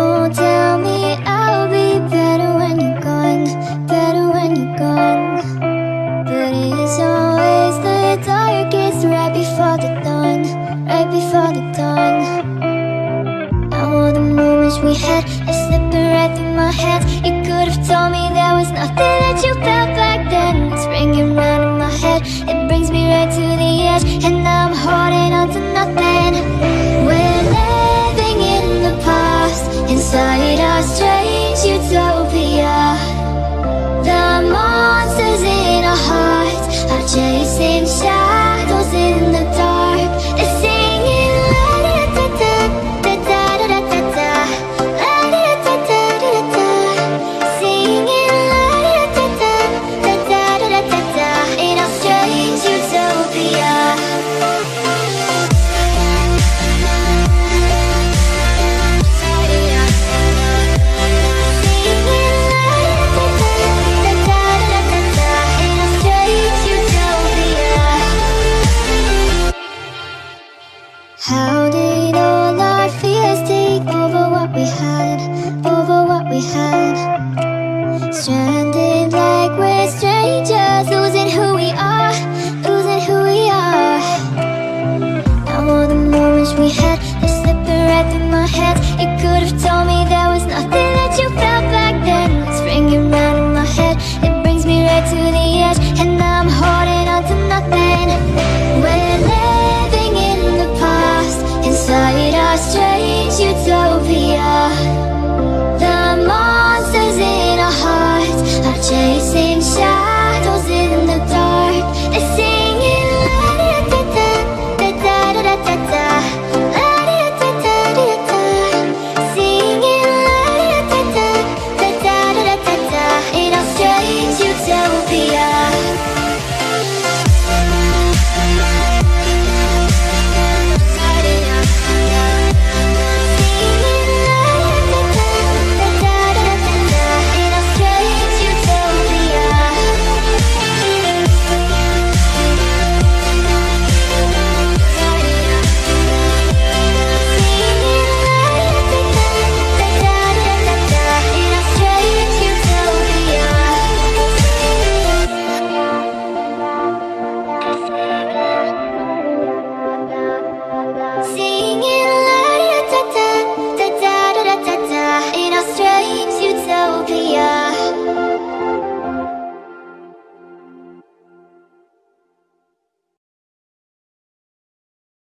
tell me I'll be better when you're gone, better when you're gone. But it's always the darkest right before the dawn, right before the dawn. Now all the moments we had are slipping right through my hands. You could have told me there was nothing that you felt back then. It's ringing round in my head, it brings me right to the edge, and now I'm holding on to nothing. We're living in the past, inside our strange utopia. The monsters in our hearts are chasing shadows.